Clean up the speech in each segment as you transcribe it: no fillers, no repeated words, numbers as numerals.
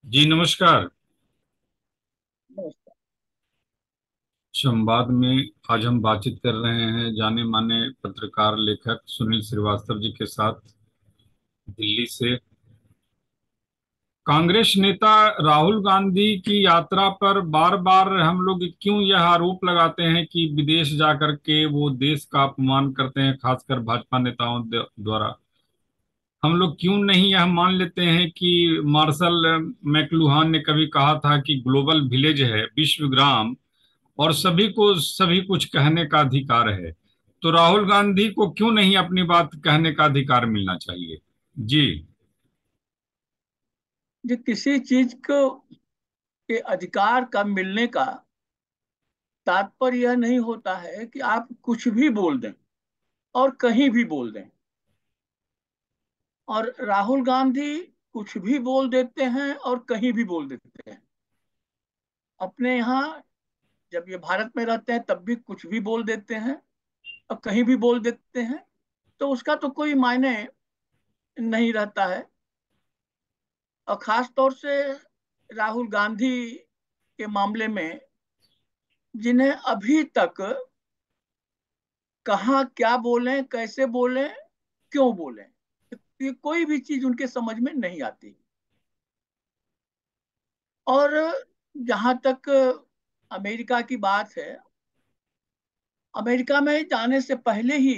जी नमस्कार। नमस्कार। संवाद में आज हम बातचीत कर रहे हैं जाने माने पत्रकार लेखक सुनील श्रीवास्तव जी के साथ, दिल्ली से। कांग्रेस नेता राहुल गांधी की यात्रा पर बार बार हम लोग क्यों यह आरोप लगाते हैं कि विदेश जाकर के वो देश का अपमान करते हैं, खासकर भाजपा नेताओं द्वारा। हम लोग क्यों नहीं यह मान लेते हैं कि मार्शल मैकलुहान ने कभी कहा था कि ग्लोबल विलेज है, विश्व ग्राम, और सभी को सभी कुछ कहने का अधिकार है। तो राहुल गांधी को क्यों नहीं अपनी बात कहने का अधिकार मिलना चाहिए? जी। जो किसी चीज को के अधिकार का मिलने का तात्पर्य यह नहीं होता है कि आप कुछ भी बोल दें और कहीं भी बोल दें। और राहुल गांधी कुछ भी बोल देते हैं और कहीं भी बोल देते हैं। अपने यहाँ जब ये भारत में रहते हैं तब भी कुछ भी बोल देते हैं और कहीं भी बोल देते हैं। तो उसका तो कोई मायने नहीं रहता है। और खास तौर से राहुल गांधी के मामले में, जिन्हें अभी तक कहाँ क्या बोलें, कैसे बोलें, क्यों बोलें, ये कोई भी चीज उनके समझ में नहीं आती। और जहां तक अमेरिका की बात है, अमेरिका में जाने से पहले ही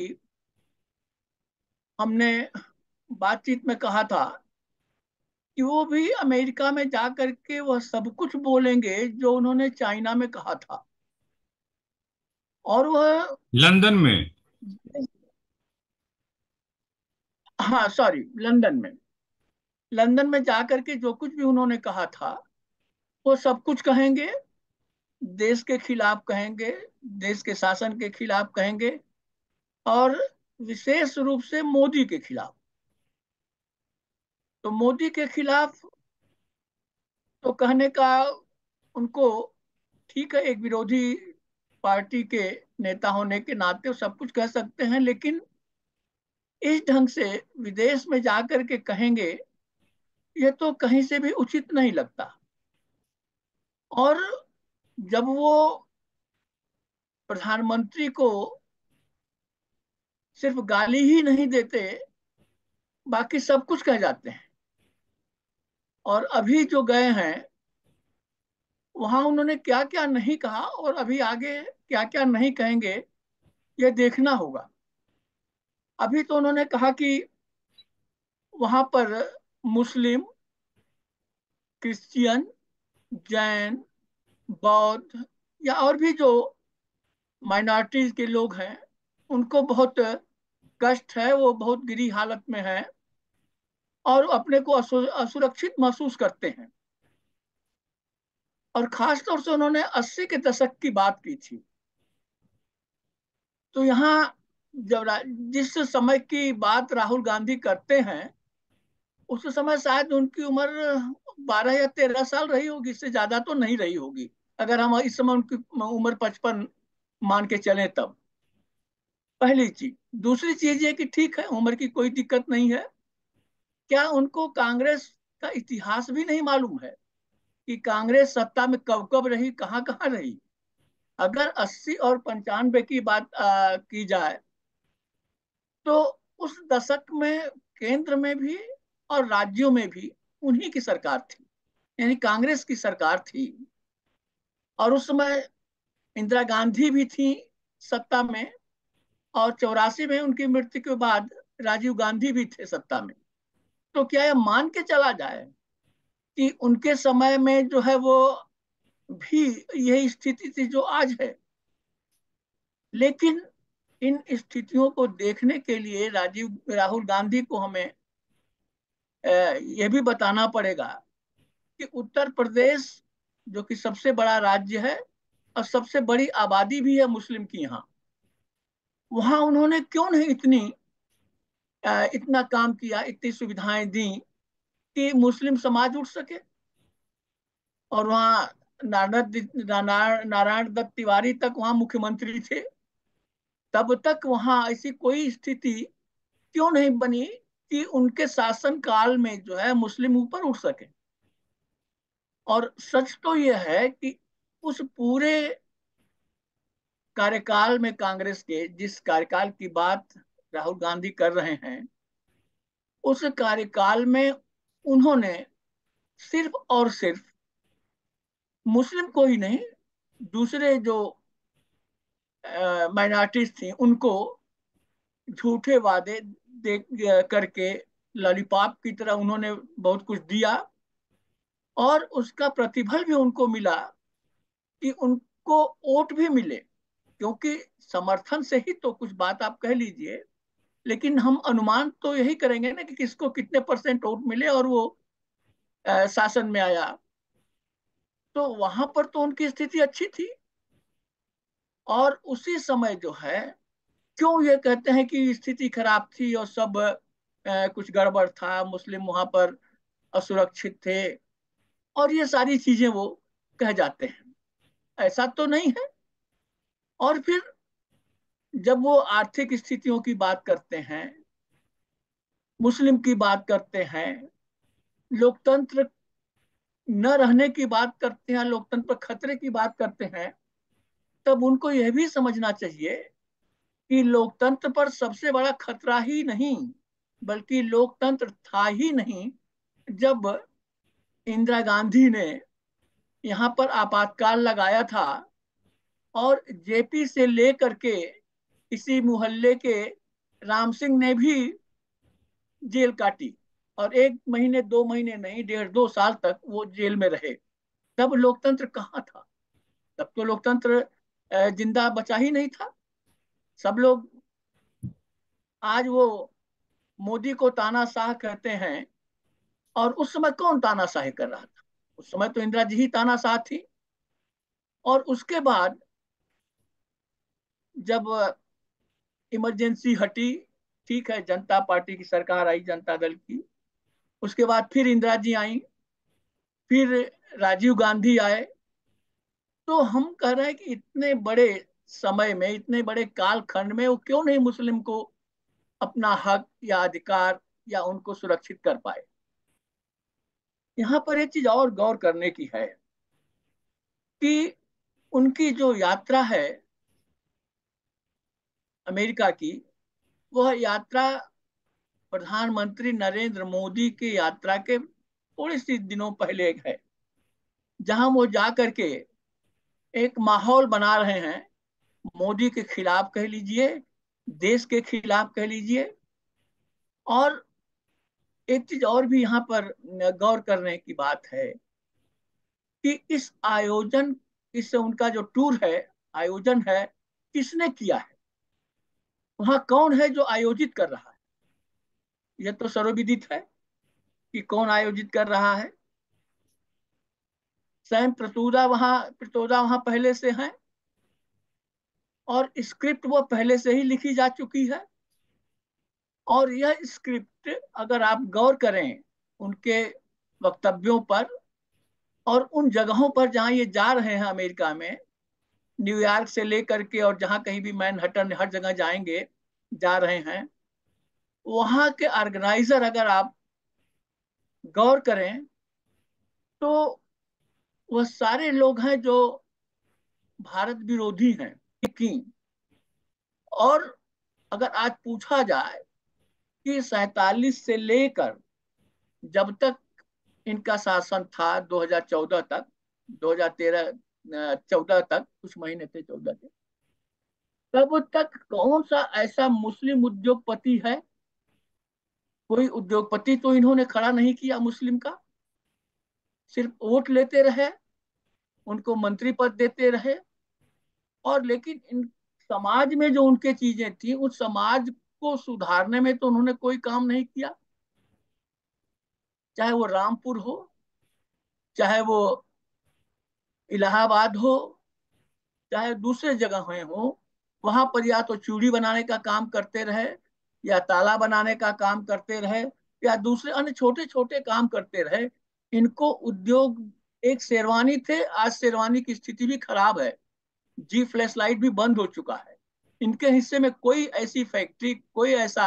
हमने बातचीत में कहा था कि वो भी अमेरिका में जा करके वह सब कुछ बोलेंगे जो उन्होंने चाइना में कहा था। और वह, लंदन में। हाँ सॉरी, लंदन में जा करके जो कुछ भी उन्होंने कहा था वो सब कुछ कहेंगे। देश के खिलाफ कहेंगे, देश के शासन के खिलाफ कहेंगे, और विशेष रूप से मोदी के खिलाफ। तो मोदी के खिलाफ तो कहने का उनको ठीक है, एक विरोधी पार्टी के नेता होने के नाते वो सब कुछ कह सकते हैं, लेकिन इस ढंग से विदेश में जाकर के कहेंगे, ये तो कहीं से भी उचित नहीं लगता। और जब वो प्रधानमंत्री को सिर्फ गाली ही नहीं देते, बाकी सब कुछ कह जाते हैं। और अभी जो गए हैं वहां उन्होंने क्या क्या नहीं कहा और अभी आगे क्या क्या नहीं कहेंगे, ये देखना होगा। अभी तो उन्होंने कहा कि वहां पर मुस्लिम, क्रिश्चियन, जैन, बौद्ध या और भी जो माइनॉरिटीज के लोग हैं उनको बहुत कष्ट है, वो बहुत गिरी हालत में है और अपने को असुरक्षित महसूस करते हैं। और खास तौर से उन्होंने 80 के दशक की बात की थी। तो यहाँ जब जिस समय की बात राहुल गांधी करते हैं, उस समय शायद उनकी उम्र 12 या 13 साल रही होगी, इससे ज्यादा तो नहीं रही होगी। अगर हम इस समय उनकी उम्र 55 मान के चलें तब। पहली चीज। दूसरी चीज ये कि ठीक है, उम्र की कोई दिक्कत नहीं है। क्या उनको कांग्रेस का इतिहास भी नहीं मालूम है कि कांग्रेस सत्ता में कब कब रही, कहाँ कहाँ रही? अगर 80 और 95 की बात की जाए तो उस दशक में केंद्र में भी और राज्यों में भी उन्हीं की सरकार थी, यानी कांग्रेस की सरकार थी। और उस समय इंदिरा गांधी भी थी सत्ता में, और 84 में उनकी मृत्यु के बाद राजीव गांधी भी थे सत्ता में। तो क्या यह मान के चला जाए कि उनके समय में जो है वो भी यही स्थिति थी जो आज है? लेकिन इन स्थितियों को देखने के लिए राहुल गांधी को हमें यह भी बताना पड़ेगा कि उत्तर प्रदेश, जो कि सबसे बड़ा राज्य है और सबसे बड़ी आबादी भी है मुस्लिम की यहाँ, वहां उन्होंने क्यों नहीं इतना काम किया, इतनी सुविधाएं दी कि मुस्लिम समाज उठ सके। और वहाँ नारायण दत्त तिवारी तक वहां मुख्यमंत्री थे। तब तक वहां ऐसी कोई स्थिति क्यों नहीं बनी कि उनके शासन काल में जो है मुस्लिम ऊपर उठ सके? और सच तो यह है कि उस पूरे कार्यकाल में, कांग्रेस के जिस कार्यकाल की बात राहुल गांधी कर रहे हैं, उस कार्यकाल में उन्होंने सिर्फ और सिर्फ मुस्लिम को ही नहीं, दूसरे जो माइनॉरिटीज थी उनको झूठे वादे दे करके लॉलीपॉप की तरह उन्होंने बहुत कुछ दिया, और उसका प्रतिफल भी उनको मिला कि उनको वोट भी मिले। क्योंकि समर्थन से ही तो कुछ बात आप कह लीजिए, लेकिन हम अनुमान तो यही करेंगे ना कि किसको कितने परसेंट वोट मिले और वो शासन में आया। तो वहां पर तो उनकी स्थिति अच्छी थी। और उसी समय जो है, क्यों ये कहते हैं कि स्थिति खराब थी और सब कुछ गड़बड़ था, मुस्लिम वहां पर असुरक्षित थे, और ये सारी चीजें वो कह जाते हैं। ऐसा तो नहीं है। और फिर जब वो आर्थिक स्थितियों की बात करते हैं, मुस्लिम की बात करते हैं, लोकतंत्र न रहने की बात करते हैं, लोकतंत्र पर खतरे की बात करते हैं, तब उनको यह भी समझना चाहिए कि लोकतंत्र पर सबसे बड़ा खतरा ही नहीं, बल्कि लोकतंत्र था ही नहीं जब इंदिरा गांधी ने यहाँ पर आपातकाल लगाया था, और जेपी से लेकर के इसी मोहल्ले के राम सिंह ने भी जेल काटी, और 1 महीने 2 महीने नहीं, 1.5 2 साल तक वो जेल में रहे। तब लोकतंत्र कहाँ था? तब तो लोकतंत्र जिंदा बचा ही नहीं था। सब लोग आज वो मोदी को तानाशाह कहते हैं, और उस समय कौन तानाशाही कर रहा था? उस समय तो इंदिरा जी ही तानाशाह थी। और उसके बाद जब इमरजेंसी हटी, ठीक है, जनता पार्टी की सरकार आई, जनता दल की, उसके बाद फिर इंदिरा जी आई, फिर राजीव गांधी आए। तो हम कह रहे हैं कि इतने बड़े समय में, इतने बड़े कालखंड में वो क्यों नहीं मुस्लिम को अपना हक या अधिकार या उनको सुरक्षित कर पाए। यहाँ पर एक चीज और गौर करने की है कि उनकी जो यात्रा है अमेरिका की, वह यात्रा प्रधानमंत्री नरेंद्र मोदी की यात्रा के थोड़े से दिनों पहले है, जहां वो जा करके एक माहौल बना रहे हैं, मोदी के खिलाफ कह लीजिए, देश के खिलाफ कह लीजिए। और एक चीज और भी यहाँ पर गौर करने की बात है कि इस आयोजन, इस उनका जो टूर है, आयोजन है, किसने किया है? वहां कौन है जो आयोजित कर रहा है? यह तो सर्वविदित है कि कौन आयोजित कर रहा है। सैम पित्रोदा वहां पहले से हैं, और स्क्रिप्ट वो पहले से ही लिखी जा चुकी है। और यह स्क्रिप्ट अगर आप गौर करें उनके वक्तव्यों पर और उन जगहों पर जहां ये जा रहे हैं अमेरिका में, न्यूयॉर्क से लेकर के और जहां कहीं भी मैनहट्टन, हर जगह जाएंगे, जा रहे हैं, वहां के ऑर्गेनाइजर अगर आप गौर करें तो वह सारे लोग हैं जो भारत विरोधी हैं। की और अगर आज पूछा जाए कि 47 से लेकर जब तक इनका शासन था 2014 तक, 2013 14 तक, कुछ महीने थे 14 के, तब तक कौन सा ऐसा मुस्लिम उद्योगपति है? कोई उद्योगपति तो इन्होंने खड़ा नहीं किया मुस्लिम का। सिर्फ वोट लेते रहे, उनको मंत्री पद देते रहे, और लेकिन इन समाज में जो उनके चीजें थी, उस समाज को सुधारने में तो उन्होंने कोई काम नहीं किया। चाहे वो रामपुर हो, चाहे वो इलाहाबाद हो, चाहे दूसरे जगह हो, वहां पर या तो चूड़ी बनाने का काम करते रहे, या ताला बनाने का काम करते रहे, या दूसरे अन्य छोटे छोटे काम करते रहे। इनको उद्योग, एक शेरवानी थे, आज शेरवानी की स्थिति भी खराब है, जी फ्लैश लाइट भी बंद हो चुका है। इनके हिस्से में कोई ऐसी फैक्ट्री, कोई ऐसा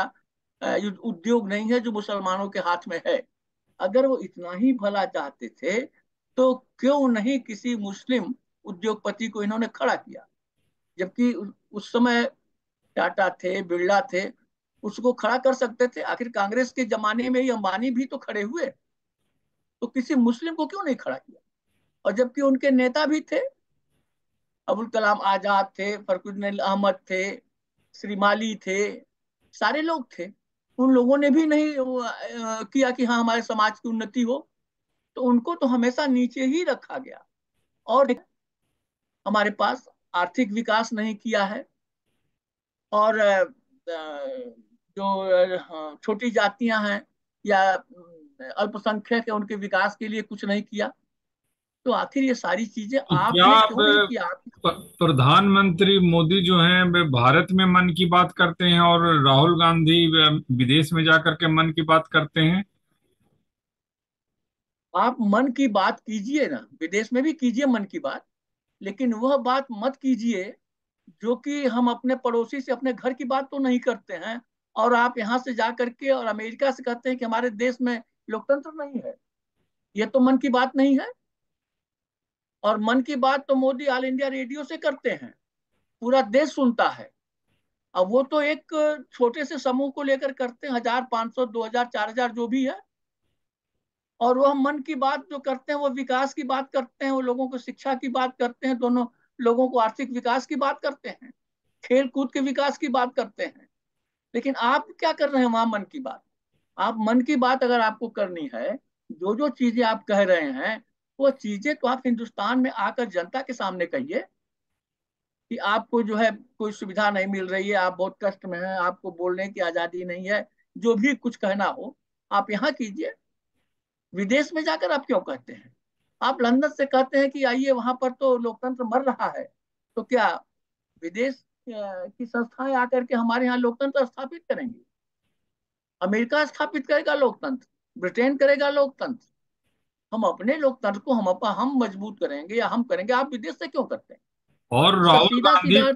उद्योग नहीं है जो मुसलमानों के हाथ में है। अगर वो इतना ही भला चाहते थे तो क्यों नहीं किसी मुस्लिम उद्योगपति को इन्होंने खड़ा किया, जबकि उस समय टाटा थे, बिरला थे, उसको खड़ा कर सकते थे। आखिर कांग्रेस के जमाने में ही अंबानी भी तो खड़े हुए, तो किसी मुस्लिम को क्यों नहीं खड़ा किया? और जबकि उनके नेता भी थे, अबुल कलाम आजाद थे, फखरुद्दीन अहमद थे, श्री माली थे, सारे लोग थे। उन लोगों ने भी नहीं किया कि हाँ हमारे समाज की उन्नति हो। तो उनको तो हमेशा नीचे ही रखा गया। और हमारे पास आर्थिक विकास नहीं किया है, और जो छोटी जातियां हैं या अल्पसंख्यक है, उनके विकास के लिए कुछ नहीं किया। तो आखिर ये सारी चीजें तो क्या आपने अब क्यों नहीं किया? आप प्रधानमंत्री मोदी जो हैं वे भारत में मन की बात करते हैं और राहुल गांधी वे विदेश में जाकर के मन की बात करते हैं? आप मन की बात कीजिए ना, विदेश में भी कीजिए मन की बात, लेकिन वह बात मत कीजिए जो कि हम अपने पड़ोसी से, अपने घर की बात तो नहीं करते हैं, और आप यहाँ से जा करके और अमेरिका से कहते हैं कि हमारे देश में लोकतंत्र नहीं है। ये तो मन की बात नहीं है। और मन की बात तो मोदी ऑल इंडिया रेडियो से करते हैं, पूरा देश सुनता है। अब वो तो एक छोटे से समूह को लेकर करते हैं, 1,000, 500, 2,000, 4,000 जो भी है। और वह मन की बात जो करते हैं वो विकास की बात करते हैं, वो लोगों को शिक्षा की बात करते हैं, दोनों लोगों को आर्थिक विकास की बात करते हैं, खेल कूद के विकास की बात करते हैं। लेकिन आप क्या कर रहे हैं वहां मन की बात? आप मन की बात अगर आपको करनी है, जो जो चीजें आप कह रहे हैं, वो चीजें तो आप हिंदुस्तान में आकर जनता के सामने कहिए कि आपको जो है कोई सुविधा नहीं मिल रही है, आप बहुत कष्ट में हैं, आपको बोलने की आजादी नहीं है। जो भी कुछ कहना हो आप यहाँ कीजिए। विदेश में जाकर आप क्यों कहते हैं? आप लंदन से कहते हैं कि आइए वहां पर तो लोकतंत्र मर रहा है। तो क्या विदेश की संस्थाएं आकर के हमारे यहाँ लोकतंत्र स्थापित करेंगी? अमेरिका स्थापित करेगा लोकतंत्र, ब्रिटेन करेगा लोकतंत्र। हम अपने लोकतंत्र को हम मजबूत करेंगे या हम करेंगे। आप विदेश से क्यों करते हैं? और इसका सीधा सीधा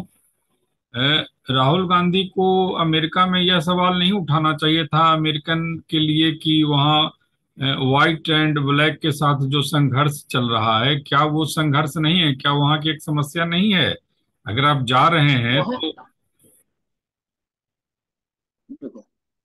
राहुल गांधी को अमेरिका में यह सवाल नहीं उठाना चाहिए था अमेरिकन के लिए कि वहाँ व्हाइट एंड ब्लैक के साथ जो संघर्ष चल रहा है, क्या वो संघर्ष नहीं है? क्या वहाँ की एक समस्या नहीं है? अगर आप जा रहे हैं वह, तो। देखो,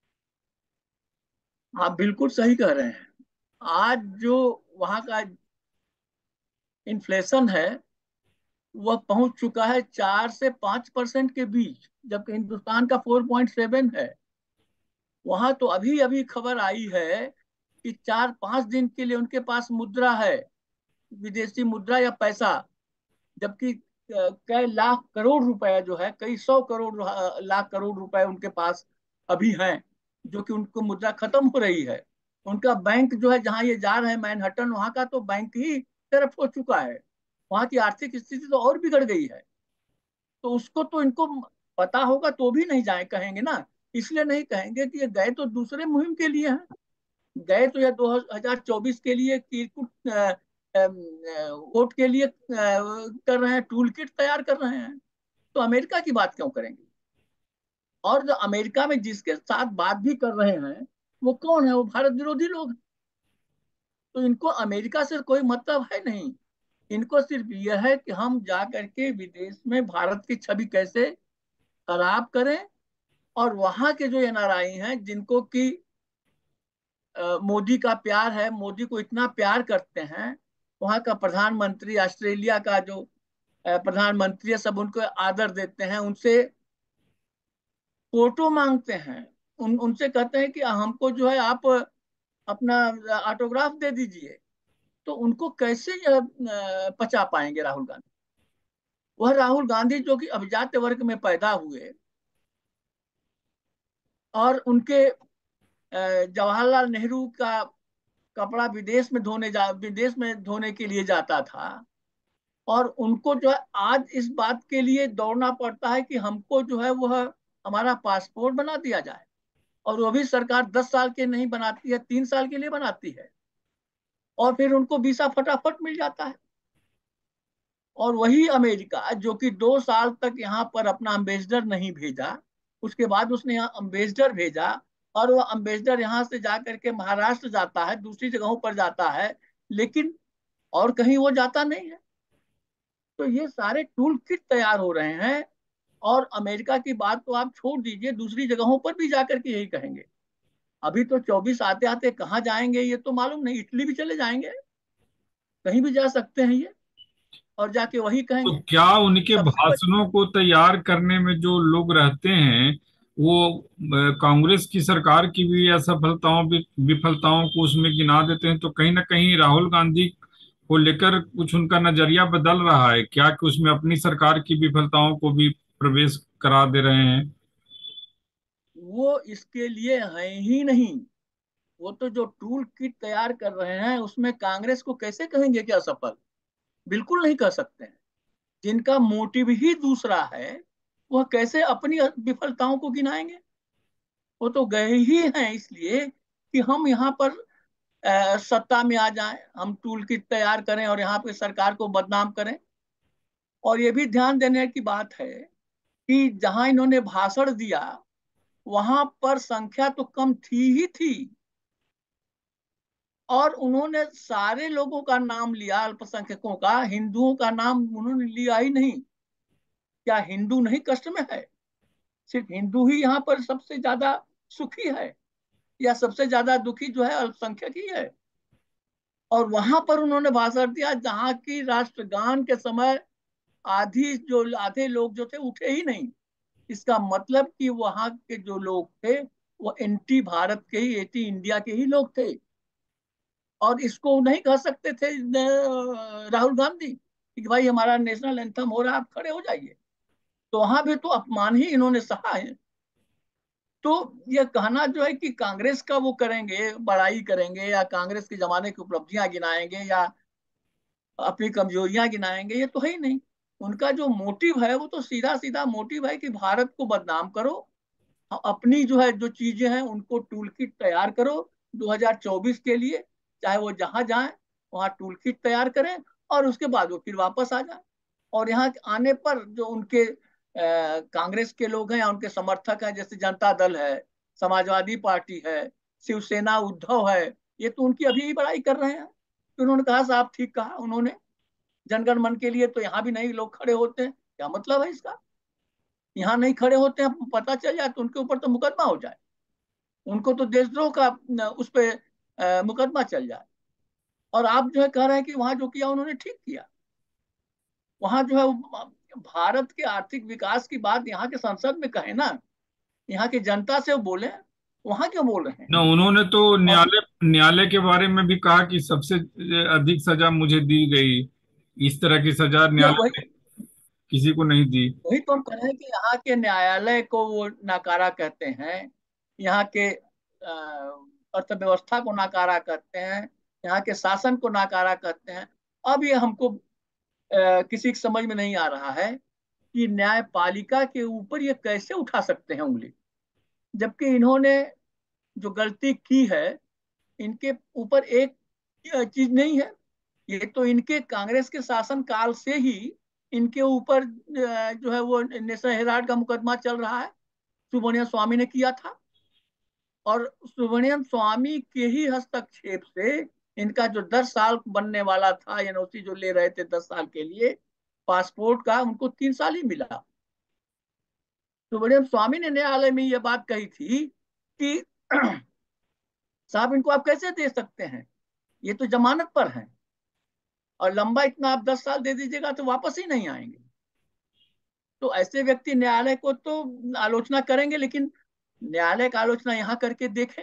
आप बिल्कुल सही कह रहे हैं। आज जो वहां का इन्फ्लेशन है वह पहुंच चुका है 4 से 5% के बीच, जबकि हिंदुस्तान का 4.7 है। वहां तो अभी अभी खबर आई है कि 4-5 दिन के लिए उनके पास मुद्रा है, विदेशी मुद्रा या पैसा। जबकि कई लाख करोड़ रुपए जो है, कई 100 करोड़ लाख करोड़ रुपए उनके पास अभी हैं, जो कि उनको मुद्रा खत्म हो रही है। उनका बैंक जो है, जहां ये जा रहे हैं मैनहट्टन, वहां का तो बैंक ही तरफ हो चुका है। वहां की आर्थिक स्थिति तो और बिगड़ गई है। तो उसको तो इनको पता होगा तो भी नहीं जाए कहेंगे ना। इसलिए नहीं कहेंगे कि ये गए तो दूसरे मुहिम के लिए हैं, गए तो या 2024 के लिए किरकुट वोट के लिए कर रहे हैं, टूल किट तैयार कर रहे हैं। तो अमेरिका की बात क्यों करेंगे? और जो अमेरिका में जिसके साथ बात भी कर रहे हैं वो कौन है? वो भारत विरोधी लोग हैं। तो इनको अमेरिका से कोई मतलब है नहीं। इनको सिर्फ यह है कि हम जा करके विदेश में भारत की छवि कैसे खराब करें। और वहां के जो एनआरआई हैं, जिनको कि मोदी का प्यार है, मोदी को इतना प्यार करते हैं, वहां का प्रधानमंत्री, ऑस्ट्रेलिया का जो प्रधानमंत्री है, सब उनको आदर देते हैं, उनसे फोटो मांगते हैं, उनसे कहते हैं कि हमको जो है आप अपना ऑटोग्राफ दे दीजिए। तो उनको कैसे पचा पाएंगे राहुल गांधी? वह राहुल गांधी जो कि अभिजात वर्ग में पैदा हुए, और उनके जवाहरलाल नेहरू का कपड़ा विदेश में धोने के लिए जाता था। और उनको जो है आज इस बात के लिए दौड़ना पड़ता है कि हमको जो है वह हमारा पासपोर्ट बना दिया जाए। और वो भी सरकार 10 साल के नहीं बनाती है, 3 साल के लिए बनाती है। और फिर उनको वीसा फटाफट मिल जाता है। और वही अमेरिका जो कि 2 साल तक यहाँ पर अपना अम्बेसडर नहीं भेजा, उसके बाद उसने यहाँ अम्बेसडर भेजा। और वह अम्बेसडर यहाँ से जा करके महाराष्ट्र जाता है, दूसरी जगहों पर जाता है। लेकिन और कहीं वो जाता नहीं है। तो ये सारे टूल किट तैयार हो रहे हैं। और अमेरिका की बात तो आप छोड़ दीजिए, दूसरी जगहों पर भी जाकर के यही कहेंगे। अभी तो 24 आते आते कहाँ जाएंगे ये तो मालूम नहीं, इटली भी चले जाएंगे, कहीं भी जा सकते हैं ये, और जाके वही तो कहेंगे। क्या उनके सबसे बड़ी भाषणों को तैयार करने में जो लोग रहते हैं वो कांग्रेस की सरकार की भी असफलताओं विफलताओं को उसमें गिना देते हैं? तो कहीं ना कहीं राहुल गांधी को लेकर कुछ उनका नजरिया बदल रहा है क्या, कि उसमें अपनी सरकार की विफलताओं को भी प्रवेश करा दे रहे हैं? वो इसके लिए है ही नहीं। वो तो जो टूल किट तैयार कर रहे हैं उसमें कांग्रेस को कैसे कहेंगे कि असफल? बिल्कुल नहीं कह सकते हैं। जिनका मोटिव ही दूसरा है वह कैसे अपनी विफलताओं को गिनाएंगे? वो तो गए ही हैं इसलिए कि हम यहाँ पर सत्ता में आ जाएं, हम टूल किट तैयार करें और यहाँ पे सरकार को बदनाम करें। और ये भी ध्यान देने की बात है कि जहां इन्होंने भाषण दिया वहां पर संख्या तो कम थी ही थी, और उन्होंने सारे लोगों का नाम लिया, अल्पसंख्यकों का, हिंदुओं का नाम उन्होंने लिया ही नहीं। क्या हिंदू नहीं कष्ट में है? सिर्फ हिंदू ही यहाँ पर सबसे ज्यादा सुखी है, या सबसे ज्यादा दुखी जो है अल्पसंख्यक ही है? और वहां पर उन्होंने भाषण दिया जहां की राष्ट्रगान के समय आधे लोग जो थे उठे ही नहीं। इसका मतलब कि वहां के जो लोग थे वो एंटी भारत के ही, एंटी इंडिया के ही लोग थे। और इसको नहीं कह सकते थे राहुल गांधी कि भाई हमारा नेशनल एंथम हो रहा है, आप खड़े हो जाइए। तो वहां भी तो अपमान ही इन्होंने सहा है। तो यह कहना जो है कि कांग्रेस का वो करेंगे, बड़ाई करेंगे, या कांग्रेस के जमाने की उपलब्धियां गिनाएंगे, या अपनी कमजोरियां गिनाएंगे, ये तो है ही नहीं। उनका जो मोटिव है वो तो सीधा सीधा मोटिव है कि भारत को बदनाम करो, अपनी जो है जो चीजें हैं उनको टूल किट तैयार करो 2024 के लिए। चाहे वो जहां जाए वहां टूल किट तैयार करें, और उसके बाद वो फिर वापस आ जाए। और यहाँ आने पर जो उनके कांग्रेस के लोग हैं या उनके समर्थक हैं, जैसे जनता दल है, समाजवादी पार्टी है, शिवसेना, उद्धव है, ये तो उनकी अभी ही बड़ाई कर रहे हैं। तो उन्होंने कहा साहब ठीक कहा उन्होंने, जनगण मन के लिए तो यहाँ भी नहीं लोग खड़े होते हैं, क्या मतलब है इसका? यहाँ नहीं खड़े होते हैं, पता चल जाए तो उनके ऊपर तो मुकदमा हो जाए, उनको तो देशद्रोह का उस पर मुकदमा चल जाए। और आप जो है कह रहे हैं कि वहां जो किया उन्होंने ठीक किया। वहां जो है भारत के आर्थिक विकास की बात यहाँ के संसद में कहे ना, यहाँ की जनता से वो बोले, वहां क्यों बोल रहे न हैं? उन्होंने तो और न्यायालय के बारे में भी कहा कि सबसे अधिक सजा मुझे दी गई। इस तरह की सजा ये न्यायालय वही ने किसी को नहीं दी। वही तो हम कह रहे हैं कि यहाँ के न्यायालय को वो नाकारा कहते हैं, यहाँ के अर्थव्यवस्था को नाकारा कहते हैं, यहाँ के शासन को नाकारा कहते हैं। अब ये हमको किसी की समझ में नहीं आ रहा है कि न्यायपालिका के ऊपर ये कैसे उठा सकते हैं उंगली, जबकि इन्होंने जो गलती की है इनके ऊपर एक चीज नहीं है। ये तो इनके कांग्रेस के शासन काल से ही इनके ऊपर जो है वो नेशनल हेराल्ड का मुकदमा चल रहा है, सुब्रमण्यम स्वामी ने किया था। और सुब्रमण्यम स्वामी के ही हस्तक्षेप से इनका जो 10 साल बनने वाला था, एनओसी जो ले रहे थे 10 साल के लिए पासपोर्ट का, उनको 3 साल ही मिला। सुब्रमण्यम स्वामी ने न्यायालय में यह बात कही थी कि साहब इनको आप कैसे दे सकते हैं, ये तो जमानत पर है, और लंबा इतना आप 10 साल दे दीजिएगा तो वापस ही नहीं आएंगे। तो ऐसे व्यक्ति न्यायालय को तो आलोचना करेंगे, लेकिन न्यायालय का आलोचना यहाँ करके देखें,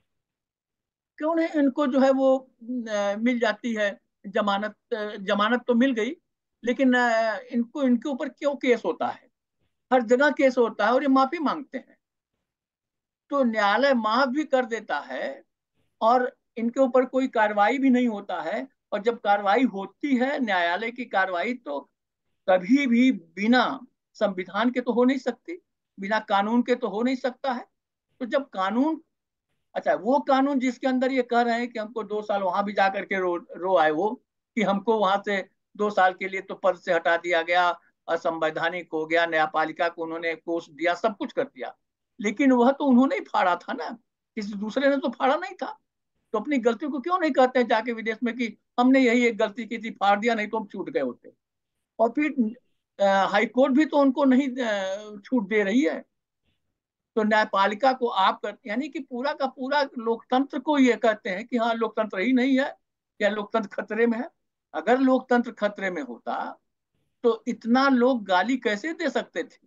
क्यों नहीं इनको जो है वो मिल जाती है जमानत। जमानत तो मिल गई, लेकिन इनको इनके ऊपर क्यों केस होता है? हर जगह केस होता है और ये माफी मांगते हैं। तो न्यायालय माफ भी कर देता है और इनके ऊपर कोई कार्रवाई भी नहीं होता है। और जब कार्रवाई होती है न्यायालय की कार्रवाई, तो कभी भी बिना संविधान के तो हो नहीं सकती, बिना कानून के तो हो नहीं सकता है। तो जब कानून, अच्छा वो कानून जिसके अंदर ये कह रहे हैं कि हमको 2 साल वहां भी जाकर के रो आए वो, कि हमको वहां से 2 साल के लिए तो पद से हटा दिया गया, असंवैधानिक हो गया, न्यायपालिका को उन्होंने कोष दिया, सब कुछ कर दिया, लेकिन वह तो उन्होंने ही फाड़ा था ना, किसी दूसरे ने तो फाड़ा नहीं था। तो अपनी गलतियों को क्यों नहीं कहते हैं जाके विदेश में कि हमने यही एक गलती की थी, फाड़ दिया, नहीं तो हम छूट गए होते। और फिर हाई कोर्ट भी तो उनको नहीं छूट दे रही है। तो न्यायपालिका को आप करते, यानी कि पूरा का पूरा लोकतंत्र को ये कहते हैं कि हाँ लोकतंत्र ही नहीं है, या लोकतंत्र खतरे में है। अगर लोकतंत्र खतरे में होता तो इतना लोग गाली कैसे दे सकते थे?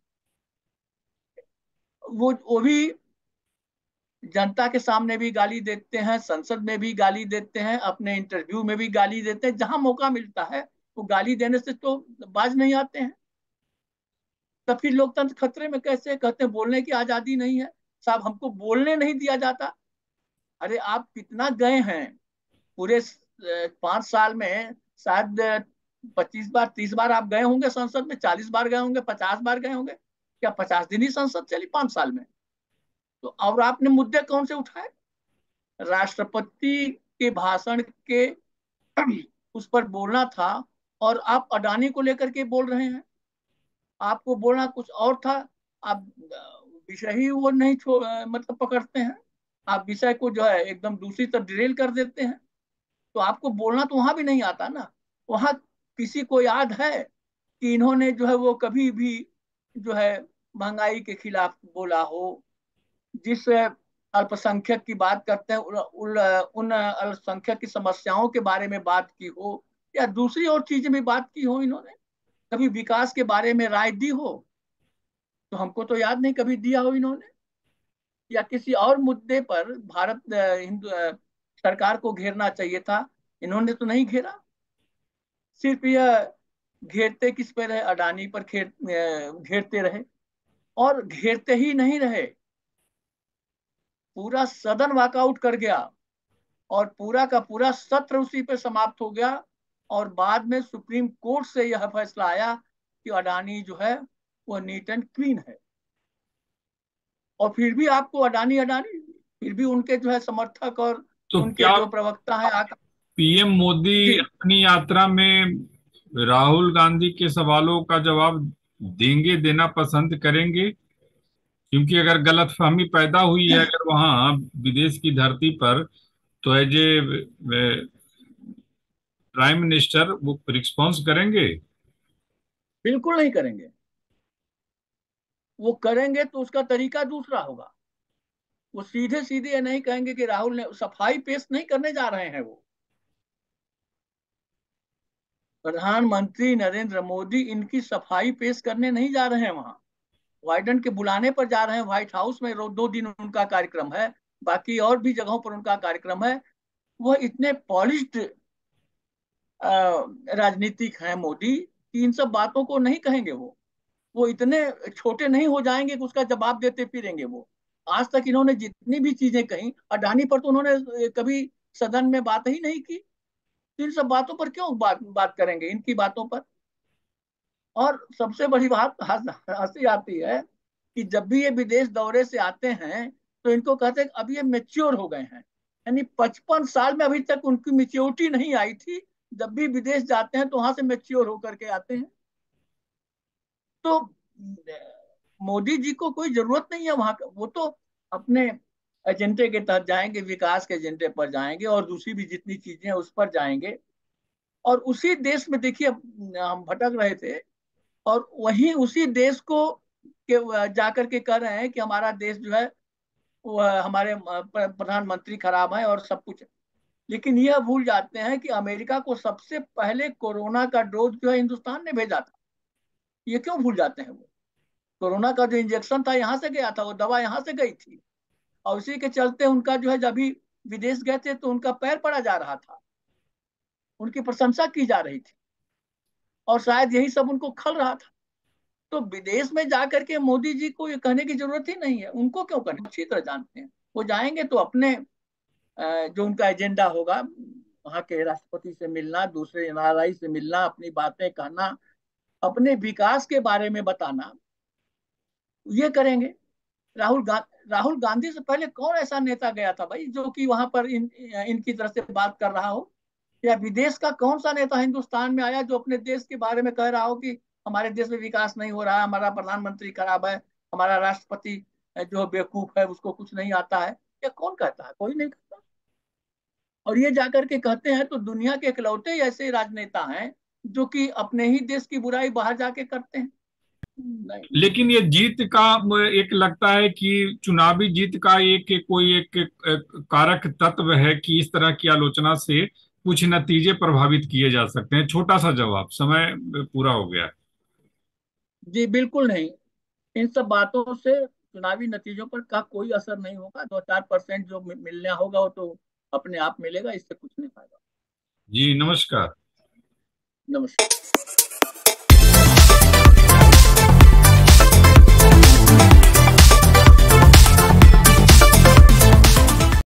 वो भी जनता के सामने भी गाली देते हैं, संसद में भी गाली देते हैं, अपने इंटरव्यू में भी गाली देते हैं, जहां मौका मिलता है वो गाली देने से तो बाज नहीं आते हैं। तब फिर लोकतंत्र खतरे में कैसे? कहते हैं बोलने की आजादी नहीं है। साहब हमको बोलने नहीं दिया जाता। अरे आप कितना गए हैं पूरे 5 साल में? शायद 25 बार 30 बार आप गए होंगे संसद में, 40 बार गए होंगे, 50 बार गए होंगे। क्या 50 दिन ही संसद चली 5 साल में? तो और आपने मुद्दे कौन से उठाए? राष्ट्रपति के भाषण के उस पर बोलना था, और आप अडानी को लेकर के बोल रहे हैं। आपको बोलना कुछ और था। आप विषय ही वो नहीं मतलब पकड़ते हैं। आप विषय को जो है एकदम दूसरी तरफ ड्रिल कर देते हैं। तो आपको बोलना तो वहां भी नहीं आता ना। वहां किसी को याद है कि इन्होंने जो है वो कभी भी जो है महंगाई के खिलाफ बोला हो? जिस अल्पसंख्यक की बात करते हैं उन अल्पसंख्यक की समस्याओं के बारे में बात की हो, या दूसरी और चीजें भी बात की हो इन्होंने? कभी विकास के बारे में राय दी हो? तो हमको तो याद नहीं कभी दिया हो इन्होंने। या किसी और मुद्दे पर भारत हिंदू सरकार को घेरना चाहिए था, इन्होंने तो नहीं घेरा। सिर्फ यह घेरते किस पे रहे? अडानी पर घेरते रहे। और घेरते ही नहीं रहे, पूरा सदन वॉकआउट कर गया, और पूरा का पूरा सत्र उसी पे समाप्त हो गया। और बाद में सुप्रीम कोर्ट से यह फैसला आया कि अडानी जो है वो नीट एंड क्लीन है। और फिर भी आपको अडानी अडानी, फिर भी उनके जो है समर्थक और तो उनके क्या जो प्रवक्ता है आकर। पीएम मोदी जी। अपनी यात्रा में राहुल गांधी के सवालों का जवाब देंगे, देना पसंद करेंगे? क्योंकि अगर गलतफहमी पैदा हुई है अगर वहां विदेश की धरती पर, तो एज ए प्राइम मिनिस्टर वो रिस्पॉन्स करेंगे? बिल्कुल नहीं करेंगे। वो करेंगे तो उसका तरीका दूसरा होगा। वो सीधे सीधे ये नहीं कहेंगे कि राहुल ने सफाई पेश नहीं करने जा रहे हैं। वो प्रधानमंत्री नरेंद्र मोदी इनकी सफाई पेश करने नहीं जा रहे हैं वहां। वाइडन के बुलाने पर जा रहे हैं। व्हाइट हाउस में 2 दिन उनका कार्यक्रम है। बाकी और भी जगहों पर उनका कार्यक्रम है। वह इतने पॉलिश्ड राजनीतिक हैं मोदी कि इन सब बातों को नहीं कहेंगे। वो इतने छोटे नहीं हो जाएंगे कि उसका जवाब देते फिरेंगे वो। आज तक इन्होंने जितनी भी चीजें कही, अडानी पर तो उन्होंने कभी सदन में बात ही नहीं की। तो इन सब बातों पर क्यों बात करेंगे, इनकी बातों पर? और सबसे बड़ी बात हंसी आती है कि जब भी ये विदेश दौरे से आते हैं तो इनको कहते हैं कि अब ये मेच्योर हो गए हैं। यानी 55 साल में अभी तक उनकी मेच्योरिटी नहीं आई थी। जब भी विदेश जाते हैं तो वहां से मेच्योर होकर के आते हैं। तो मोदी जी को कोई जरूरत नहीं है वहां का। वो तो अपने एजेंडे के तहत जाएंगे, विकास के एजेंडे पर जाएंगे, और दूसरी भी जितनी चीजें हैं उस पर जाएंगे। और उसी देश में देखिए, हम भटक रहे थे, और वहीं उसी देश को जाकर के कह रहे हैं कि हमारा देश जो है वो हमारे प्रधानमंत्री खराब है और सब कुछ। लेकिन यह भूल जाते हैं कि अमेरिका को सबसे पहले कोरोना का डोज जो है हिंदुस्तान ने भेजा था। ये क्यों भूल जाते हैं वो? कोरोना का जो इंजेक्शन था यहाँ से गया था, वो दवा यहाँ से गई थी। और उसी के चलते उनका जो है, जब भी विदेश गए थे तो उनका पैर पड़ा जा रहा था, उनकी प्रशंसा की जा रही थी, और शायद यही सब उनको खल रहा था। तो विदेश में जाकर के मोदी जी को ये कहने की जरूरत ही नहीं है। उनको क्यों कहने, अच्छी तरह जानते हैं। वो जाएंगे तो अपने जो उनका एजेंडा होगा, वहाँ के राष्ट्रपति से मिलना, दूसरे एनआरआई से मिलना, अपनी बातें कहना, अपने विकास के बारे में बताना, ये करेंगे। राहुल गांधी से पहले कौन ऐसा नेता गया था भाई जो कि वहां पर इनकी तरफ से बात कर रहा हो? या विदेश का कौन सा नेता हिंदुस्तान में आया जो अपने देश के बारे में कह रहा हो कि हमारे देश में विकास नहीं हो रहा है, हमारा प्रधानमंत्री खराब है, हमारा राष्ट्रपति जो बेवकूफ है, उसको कुछ नहीं आता है? या कौन कहता है? कोई नहीं कहता। और ये जाकर के कहते हैं, तो दुनिया के इकलौते ऐसे राजनेता हैं जो कि अपने ही देश की बुराई बाहर जाके करते हैं। नहीं। लेकिन ये जीत का एक लगता है कि चुनावी जीत का कोई एक कारक तत्व है कि इस तरह की आलोचना से कुछ नतीजे प्रभावित किए जा सकते हैं। छोटा सा जवाब, समय पूरा हो गया है। जी बिल्कुल नहीं। इन सब बातों से चुनावी नतीजों पर का कोई असर नहीं होगा। 2-4% जो मिलना होगा वो तो अपने आप मिलेगा, इससे कुछ नहीं फायदा। जी नमस्कार। नमस्कार।